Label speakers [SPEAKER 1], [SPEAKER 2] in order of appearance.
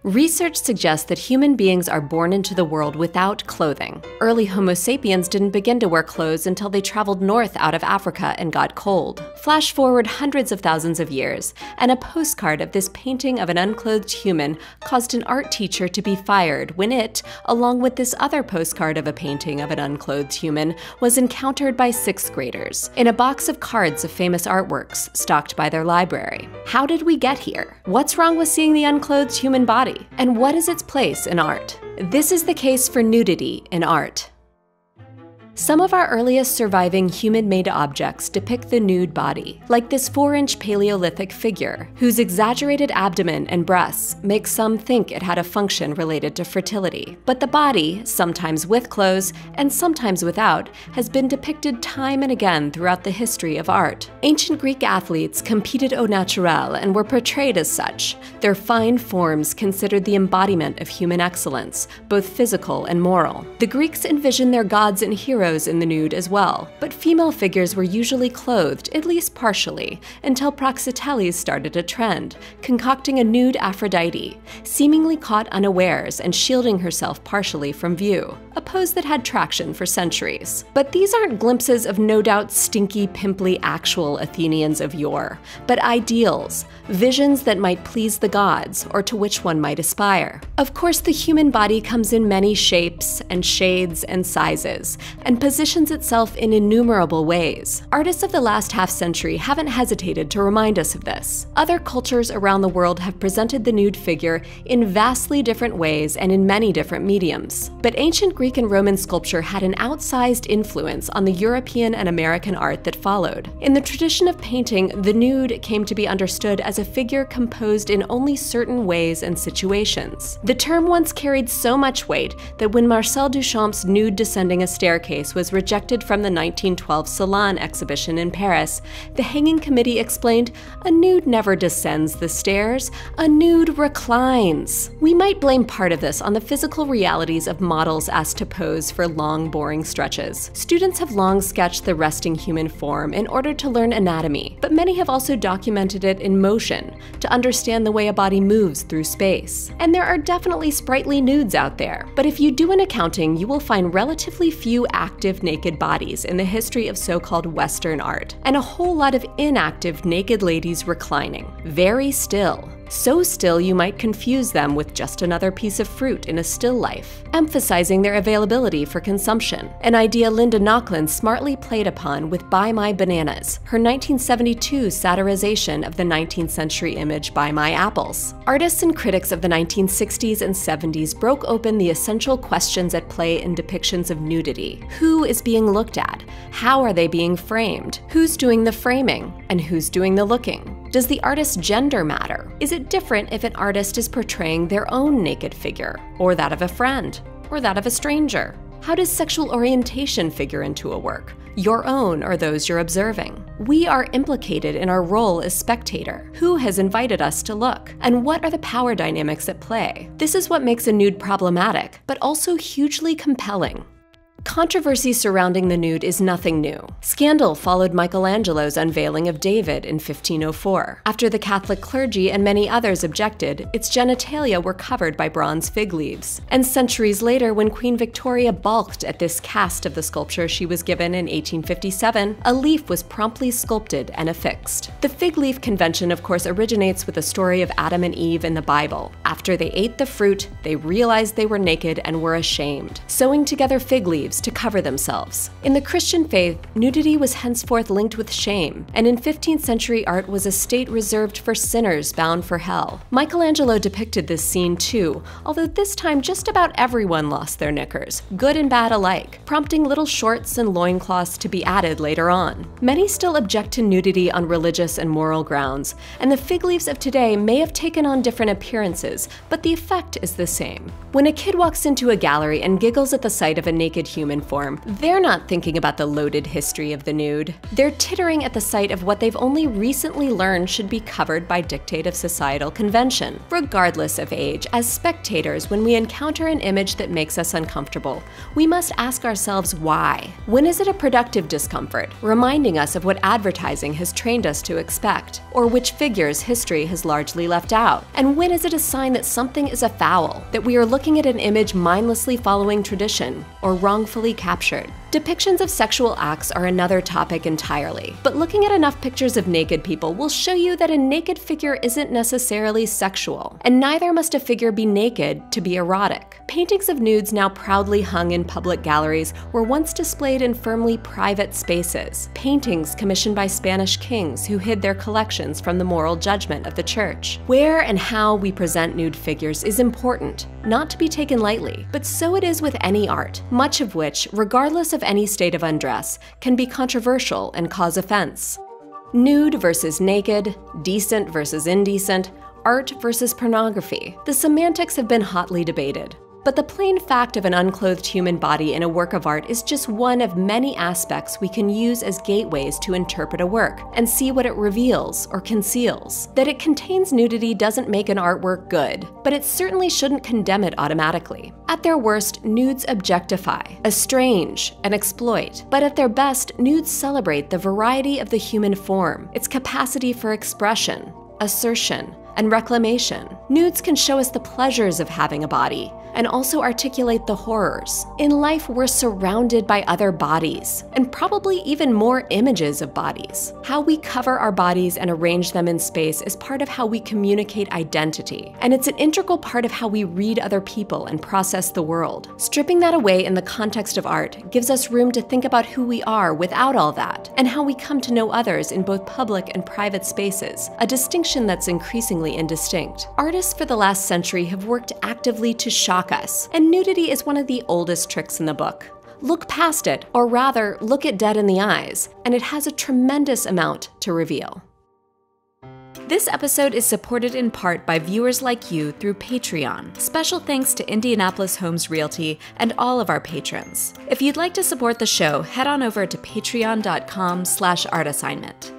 [SPEAKER 1] Research suggests that human beings are born into the world without clothing. Early Homo sapiens didn't begin to wear clothes until they traveled north out of Africa and got cold. Flash forward hundreds of thousands of years, and a postcard of this painting of an unclothed human caused an art teacher to be fired when it, along with this other postcard of a painting of an unclothed human, was encountered by 6th graders in a box of cards of famous artworks stocked by their library. How did we get here? What's wrong with seeing the unclothed human body? And what is its place in art? This is the case for nudity in art. Some of our earliest surviving human-made objects depict the nude body, like this 4-inch Paleolithic figure, whose exaggerated abdomen and breasts make some think it had a function related to fertility. But the body, sometimes with clothes and sometimes without, has been depicted time and again throughout the history of art. Ancient Greek athletes competed au naturel and were portrayed as such, their fine forms considered the embodiment of human excellence, both physical and moral. The Greeks envisioned their gods and heroes in the nude as well, but female figures were usually clothed, at least partially, until Praxiteles started a trend, concocting a nude Aphrodite, seemingly caught unawares and shielding herself partially from view, a pose that had traction for centuries. But these aren't glimpses of no doubt stinky, pimply actual Athenians of yore, but ideals, visions that might please the gods or to which one might aspire. Of course, the human body comes in many shapes and shades and sizes, and positions itself in innumerable ways. Artists of the last half-century haven't hesitated to remind us of this. Other cultures around the world have presented the nude figure in vastly different ways and in many different mediums. But ancient Greek and Roman sculpture had an outsized influence on the European and American art that followed. In the tradition of painting, the nude came to be understood as a figure composed in only certain ways and situations. The term once carried so much weight that when Marcel Duchamp's nude descending a staircase was rejected from the 1912 Salon exhibition in Paris, the hanging committee explained, "A nude never descends the stairs, a nude reclines." We might blame part of this on the physical realities of models asked to pose for long, boring stretches. Students have long sketched the resting human form in order to learn anatomy, but many have also documented it in motion to understand the way a body moves through space. And there are definitely sprightly nudes out there, but if you do an accounting, you will find relatively few active naked bodies in the history of so-called Western art, and a whole lot of inactive naked ladies reclining, very still. So still you might confuse them with just another piece of fruit in a still life, emphasizing their availability for consumption, an idea Linda Nochlin smartly played upon with Buy My Bananas, her 1972 satirization of the 19th century image Buy My Apples. Artists and critics of the 1960s and 70s broke open the essential questions at play in depictions of nudity. Who is being looked at? How are they being framed? Who's doing the framing? And who's doing the looking? Does the artist's gender matter? Is it different if an artist is portraying their own naked figure, or that of a friend, or that of a stranger? How does sexual orientation figure into a work, your own or those you're observing? We are implicated in our role as spectator. Who has invited us to look? And what are the power dynamics at play? This is what makes a nude problematic, but also hugely compelling. Controversy surrounding the nude is nothing new. Scandal followed Michelangelo's unveiling of David in 1504. After the Catholic clergy and many others objected, its genitalia were covered by bronze fig leaves. And centuries later, when Queen Victoria balked at this cast of the sculpture she was given in 1857, a leaf was promptly sculpted and affixed. The fig leaf convention, of course, originates with the story of Adam and Eve in the Bible. After they ate the fruit, they realized they were naked and were ashamed, sewing together fig leaves to cover themselves. In the Christian faith, nudity was henceforth linked with shame, and in 15th century art was a state reserved for sinners bound for hell. Michelangelo depicted this scene too, although this time just about everyone lost their knickers, good and bad alike, prompting little shorts and loincloths to be added later on. Many still object to nudity on religious and moral grounds, and the fig leaves of today may have taken on different appearances, but the effect is the same. When a kid walks into a gallery and giggles at the sight of a naked human, human form, they're not thinking about the loaded history of the nude. They're tittering at the sight of what they've only recently learned should be covered by dictate of societal convention. Regardless of age, as spectators, when we encounter an image that makes us uncomfortable, we must ask ourselves why. When is it a productive discomfort, reminding us of what advertising has trained us to expect, or which figures history has largely left out? And when is it a sign that something is afoul, that we are looking at an image mindlessly following tradition, or wrongfully captured? Depictions of sexual acts are another topic entirely, but looking at enough pictures of naked people will show you that a naked figure isn't necessarily sexual, and neither must a figure be naked to be erotic. Paintings of nudes now proudly hung in public galleries were once displayed in firmly private spaces. Paintings commissioned by Spanish kings who hid their collections from the moral judgment of the church. Where and how we present nude figures is important, not to be taken lightly, but so it is with any art, much of which, regardless of any state of undress, can be controversial and cause offense. Nude versus naked, decent versus indecent, art versus pornography. The semantics have been hotly debated. But the plain fact of an unclothed human body in a work of art is just one of many aspects we can use as gateways to interpret a work and see what it reveals or conceals. That it contains nudity doesn't make an artwork good, but it certainly shouldn't condemn it automatically. At their worst, nudes objectify, estrange, and exploit. But at their best, nudes celebrate the variety of the human form, its capacity for expression, assertion, and reclamation. Nudes can show us the pleasures of having a body, and also articulate the horrors. In life, we're surrounded by other bodies, and probably even more images of bodies. How we cover our bodies and arrange them in space is part of how we communicate identity, and it's an integral part of how we read other people and process the world. Stripping that away in the context of art gives us room to think about who we are without all that, and how we come to know others in both public and private spaces, a distinction that's increasingly indistinct. Artists for the last century have worked actively to shock us, and nudity is one of the oldest tricks in the book. Look past it, or rather, look it dead in the eyes, and it has a tremendous amount to reveal. This episode is supported in part by viewers like you through Patreon. Special thanks to Indianapolis Homes Realty and all of our patrons. If you'd like to support the show, head on over to patreon.com/artassignment.